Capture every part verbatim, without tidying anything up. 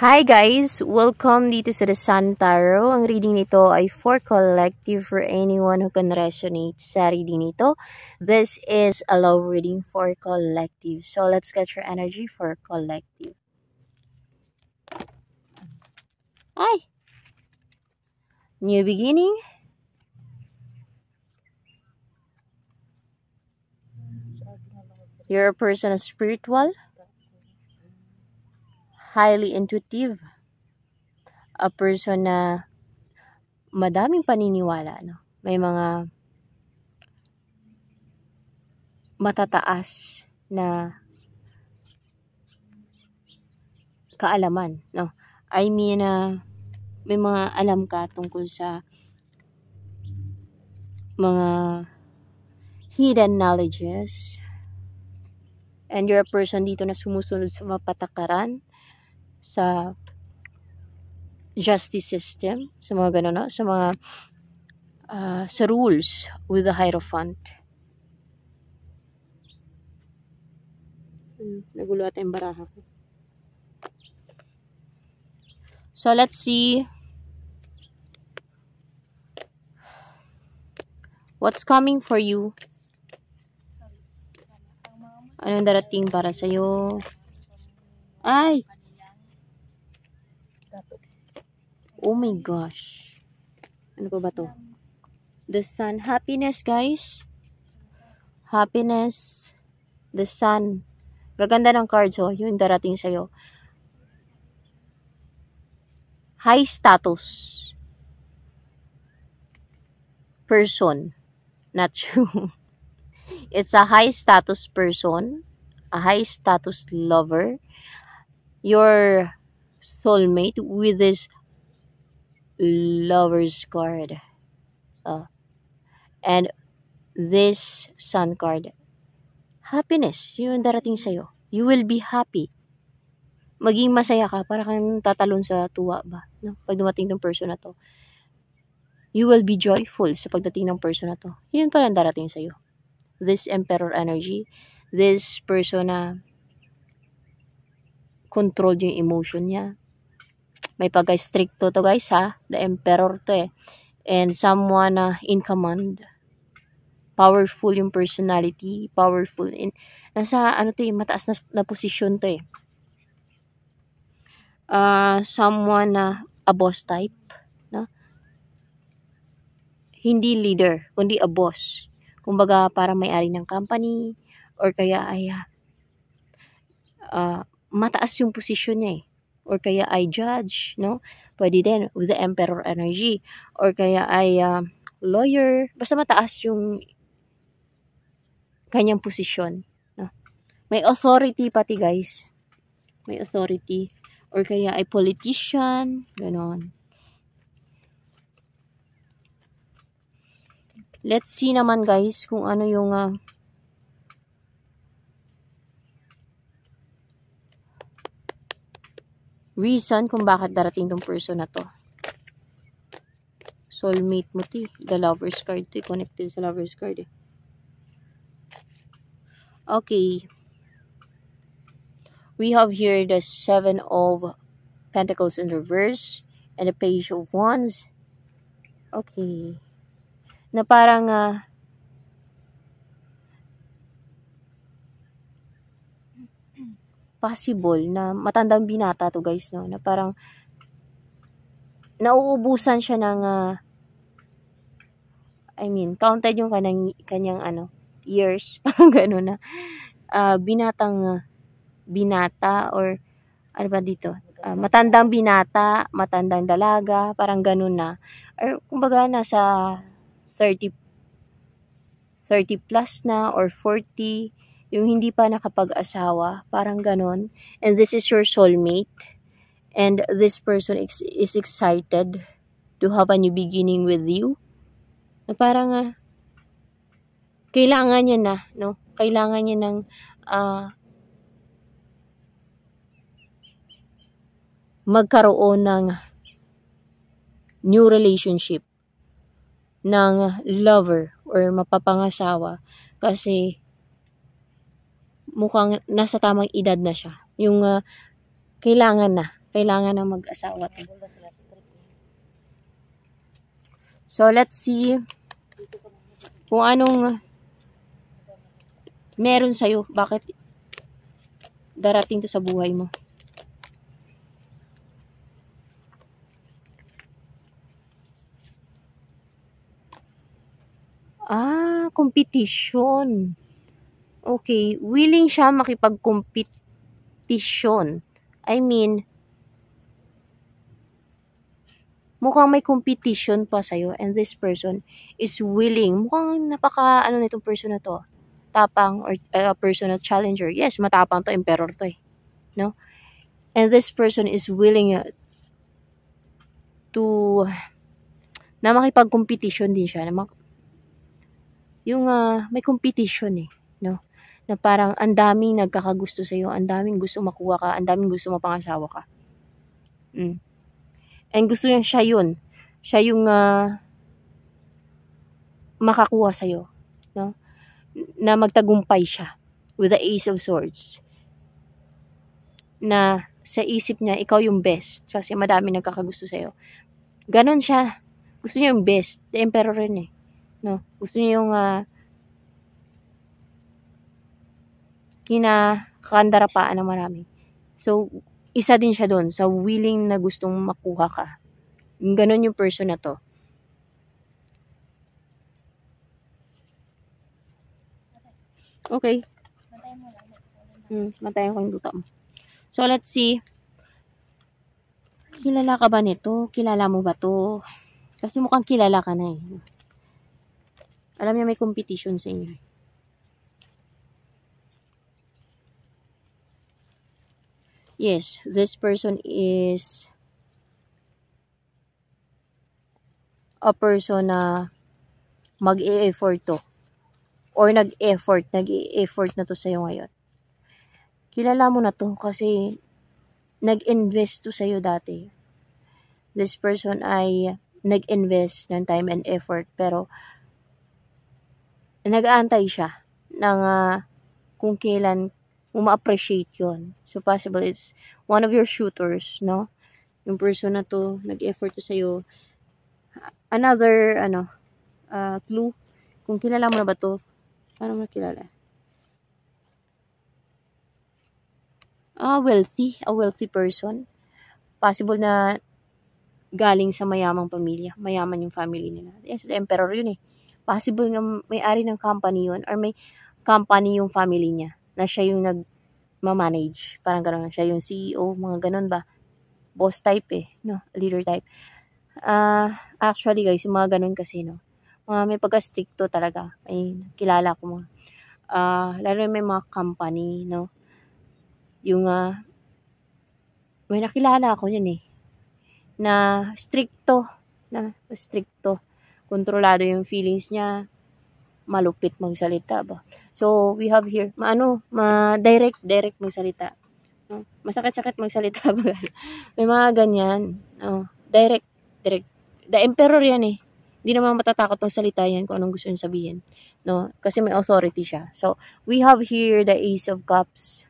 Hi guys! Welcome dito sa The Sun Tarot. Ang reading nito ay for collective for anyone who can resonate sa reading nito. This is a love reading for collective. So let's get your energy for collective. Ay! New beginning. You're a person of spiritual, highly intuitive, a person na madaming paniniwala, no? May mga matataas na kaalaman, no? I mean, uh, may mga alam ka tungkol sa mga hidden knowledges, and you're a person dito na sumusunod sa mapatakaran, sa justice system, sa mga gano'n, no? Sa mga uh, sa rules with the Hierophant. Hmm, nagulo ata yung baraha ko. So let's see what's coming for you. Anong darating para sa'yo? Ay! Oh my gosh. Ano pa ba to? The Sun. Happiness, guys. Happiness. The Sun. Gaganda ng cards, oh. Yung darating sa'yo. High status person. Not you. It's a high status person. A high status lover. Your soulmate with this lover's card. Uh, and this Sun card. Happiness. Yung darating sa'yo. You will be happy. Maging masaya ka. Para kang tatalon sa tuwa ba? No? Pag dumating ng person na to. You will be joyful sa pagdating ng person na to. Yun pala ang darating sa'yo. This Emperor energy. This person na control yung emotion niya. May pagka-stricto to guys ha. The Emperor to eh. And someone uh, in command. Powerful yung personality. Powerful. In, nasa ano to eh. Mataas na, na posisyon to eh. Uh, someone na uh, a boss type. No? Hindi leader. Kundi a boss. Kumbaga para may-ari ng company. Or kaya ay uh, mataas yung posisyon niya eh. Or kaya ay judge, no? Pwede din with the Emperor energy. Or kaya ay uh, lawyer. Basta mataas yung kanyang posisyon. No? May authority pati guys. May authority. Or kaya ay politician. Ganon. Let's see naman guys kung ano yung uh, reason kung bakit darating tong person na to. Soulmate mo ti. The Lover's card to. Connected sa Lover's card eh. Okay. We have here the Seven of Pentacles in reverse. And the Page of Wands. Okay. Na parang uh, possible na matandang binata to guys, no? Na parang nauubusan siya ng uh, I mean, counted yung kanyang, kanyang ano, years, parang gano'n na uh, binatang uh, binata or ano ba dito? Uh, matandang binata, matandang dalaga, parang gano'n na. Or kumbaga nasa thirty plus na or forty, yung hindi pa nakapag-asawa, parang ganon. And this is your soulmate. And this person ex is excited to have a new beginning with you. Na parang, uh, kailangan niya na, no? Kailangan niya ng, uh, magkaroon ng new relationship ng lover or mapapangasawa kasi mukhang nasa tamang edad na siya. Yung uh, kailangan na. Kailangan ng mag-asawa to. So, let's see kung anong meron sa'yo. Bakit darating to sa buhay mo. Ah, competition. Okay, willing siya makipag-competition. I mean, mukhang may competition pa sa'yo and this person is willing. Mukhang napaka, ano nitong person na to. Tapang or uh, person na challenger. Yes, matapang to, emperor to eh. No? And this person is willing uh, to na makipag-competition din siya. Na mak- yung uh, may competition eh. No? Na parang ang daming nagkakagusto sa'yo, ang daming gusto makuha ka, ang daming gusto mapangasawa ka. Mm. And gusto niya siya yun. Siya yung uh, makakuha sa'yo. No? Na magtagumpay siya with the Ace of Swords. Na sa isip niya, ikaw yung best. Kasi madami nagkakagusto sa'yo. Ganon siya. Gusto niya yung best. The Emperor rin eh. No? Gusto niya yung uh, kinakandarapaan ng marami. So, isa din siya doon sa willing na gustong makuha ka. Ganon yung person na to. Okay. Hmm, matayin ko yung duta mo. So, let's see. Kilala ka ba nito? Kilala mo ba to? Kasi mukhang kilala ka na eh. Alam niya may competition sa inyo. Yes, this person is a person na mag-e-effort to. Or nag-effort, nag-e-effort na to sa'yo ngayon. Kilala mo na to kasi nag-invest to sa'yo dati. This person ay nag-invest ng time and effort pero nag-aantay siya ng uh, kung kailan mo ma-appreciate yun. So, possible it's one of your shooters, no? Yung person na to, nag-effort to sa'yo. Another, ano, uh, clue. Kung kilala mo na ba to, paano mo nakilala? Ah, wealthy. A wealthy person. Possible na galing sa mayamang pamilya. Mayaman yung family nila. Yes, the Emperor yun eh. Possible na may-ari ng company yun or may company yung family niya na siya yung nag-manage. Parang gano'n. Siya yung C E O, mga gano'n ba? Boss type eh. No? Leader type. Uh, actually guys, yung mga gano'n kasi, no? Mga may pagka-stricto talaga. Ay, kilala ko mga. Uh, lalo may mga company, no? Yung, uh, may nakilala ako yun eh. Na stricto. Na stricto. Kontrolado yung feelings niya. Malupit magsalita ba. So, we have here, maano, ma-direct, direct magsalita. No? Masakit-sakit magsalita ba. May mga ganyan. No? Direct, direct. The Emperor yan eh. Hindi naman matatakot magsalita yan kung anong gusto niya sabihin. No? Kasi may authority siya. So, we have here the Ace of Cups.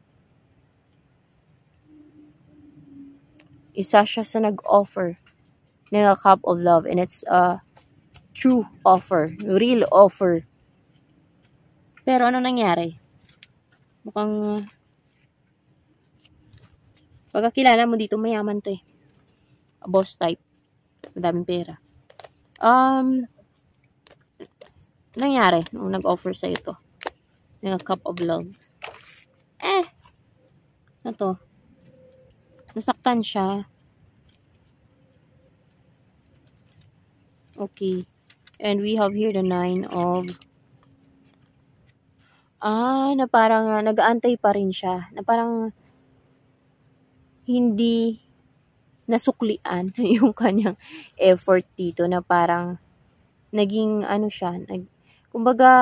Isa siya sa nag-offer ng a cup of love and it's a true offer, real offer. Pero ano nangyari? Mukhang uh, pagkakilala mo dito, mayaman to eh. A boss type. Madaming pera. Um, nangyari nung nag-offer sa'yo to. Ng a cup of love. Eh, ano to? Nasaktan siya. Okay. And we have here the nine of... Ah, na parang uh, nag-aantay pa rin siya. Na parang hindi nasuklian yung kanyang effort dito. Na parang naging ano siya. Nag, kumbaga...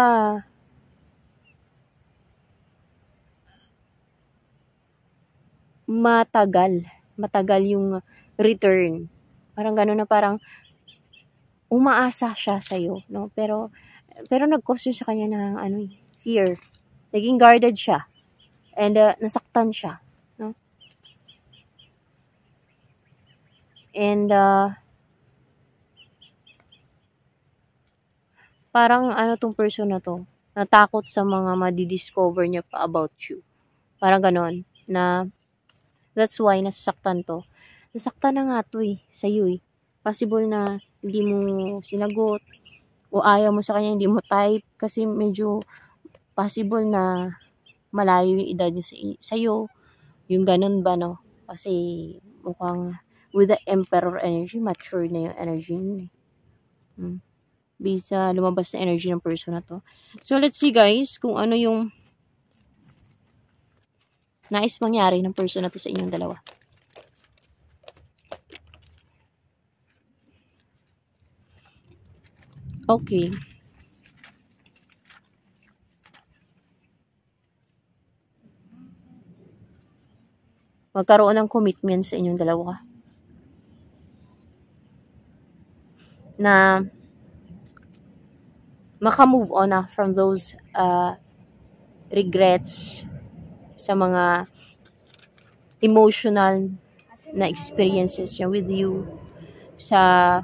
matagal. Matagal yung return. Parang gano'n na parang umaasa siya sa'yo, no? Pero, pero nag-cause sa kanya ng ano, fear. Naging guarded siya. And uh, nasaktan siya, no? And, uh, parang ano tong person na 'to, natakot sa mga madi-discover niya pa about you. Parang gano'n, na that's why nasasaktan 'to. Nasaktan na nga 'to, eh, sa'yo, eh. Possible na hindi mo sinagot o ayaw mo sa kanya, hindi mo type kasi medyo possible na malayo yung edad niya sa sa'yo, yung gano'n ba, 'no? Kasi mukhang with the Emperor energy, mature na yung energy niya, eh. Hmm. Based sa lumabas na energy ng person na 'to. So, let's see guys kung ano yung nais mangyari ng person na 'to sa inyong dalawa. Okay. Magkaroon ng commitment sa inyong dalawa. Na maka-move on na from those uh, regrets sa mga emotional na experiences niya with you, sa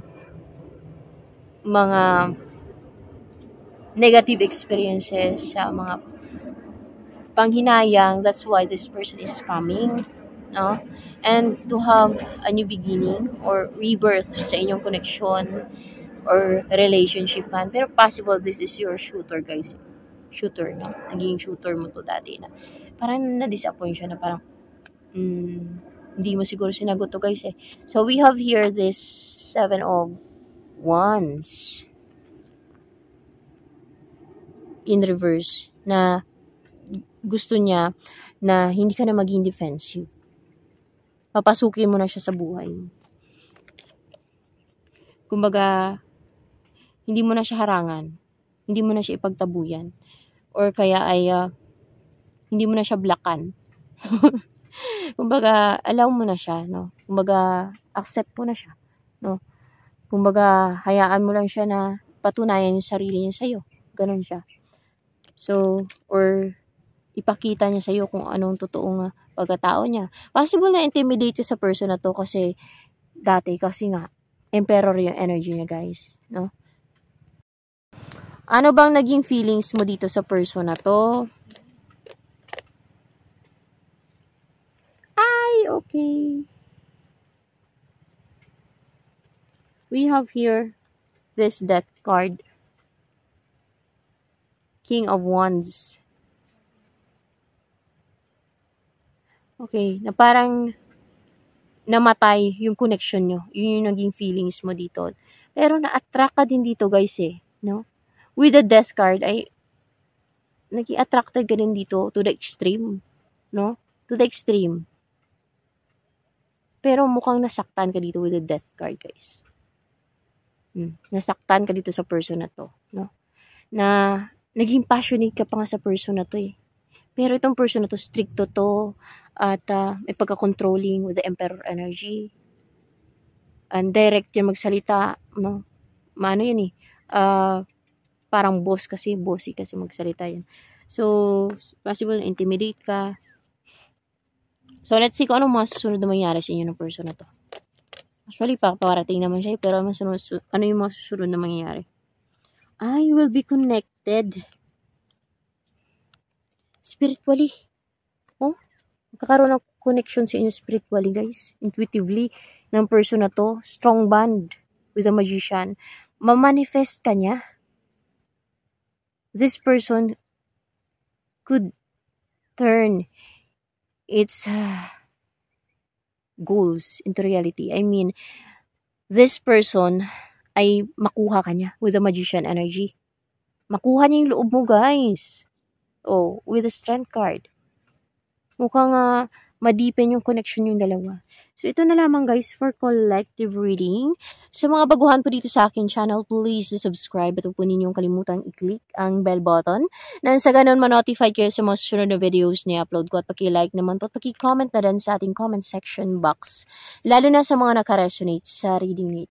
mga negative experiences, sa mga panghinayang. That's why this person is coming, no? And to have a new beginning or rebirth sa inyong connection or relationship man. Pero possible this is your shooter, guys. Shooter, no? Naging shooter mo to dati na parang na-disappoint siya na parang mm, hindi mo siguro sinagot to, guys, eh. So we have here this seven of wands in reverse, na gusto niya na hindi ka na maging defensive. Papasukin mo na siya sa buhay. Kumbaga, hindi mo na siya harangan. Hindi mo na siya ipagtabuyan. Or kaya ay uh, hindi mo na siya blakan. Kumbaga, allow mo na siya, no? Kumbaga, accept mo na siya, no? Kumbaga, hayaan mo lang siya na patunayan yung sarili niya sa'yo. Ganon siya. So, or ipakita niya sa'yo kung anong totoong uh, pagkatao niya. Possible na intimidate sa person na to kasi dati, kasi nga, Emperor yung energy niya, guys, no? Ano bang naging feelings mo dito sa person na to? Ay, okay. We have here this Death card. King of Wands. Okay, na parang namatay yung connection nyo. Yun yung naging feelings mo dito. Pero na-attract ka din dito, guys, eh, no? With the Death card, ay naging attracted ka din dito to the extreme, no? To the extreme. Pero mukhang nasaktan ka dito with the Death card, guys. Hmm. Nasaktan ka dito sa person na to, no? Na naging passionate ka pa nga sa person na to, eh. Pero itong person na to, stricto to, at uh, may pagka-controlling with the Emperor energy. And direct yan magsalita, no? Maano yan, eh. Uh, parang boss kasi, bossy kasi magsalita yan. So, possible na intimidate ka. So, let's see kung anong mga susunod na mangyari sa inyo ng person na to. Actually, paparating naman siya, pero ano, ano yung mga susunod na mangyayari? I will be connected spiritually. Oh, magkakaroon ng connection sa inyo spiritually, guys. Intuitively, ng person na to. Strong bond with the magician. Mamanifest ka niya. This person could turn its uh, goals into reality. I mean, this person ay makuha ka niya with the magician energy. Makuha niya yung loob mo, guys. Oh, with the strength card. Mukhang uh, ma-deepen yung connection yung dalawa. So, ito na lamang, guys, for collective reading. Sa mga baguhan po dito sa akin channel, please subscribe at huwag po ninyong kalimutang i-click ang bell button. Nang sa ganun, ma-notify kayo sa mga susunod na videos na i-upload ko. At paki-like naman po at paki-comment na din sa ating comment section box. Lalo na sa mga nakaresonate sa reading nito.